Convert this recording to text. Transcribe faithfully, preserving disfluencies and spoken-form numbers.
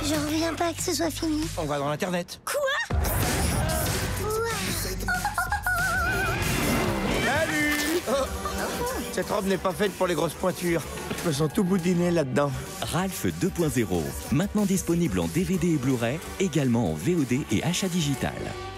J'en reviens pas que ce soit fini. On va dans l'internet. Quoi? Salut! Oh. Cette robe n'est pas faite pour les grosses pointures. Je me sens tout boudiné là-dedans. Ralph deux point zéro, maintenant disponible en D V D et Blu-ray, également en V O D et achat digital.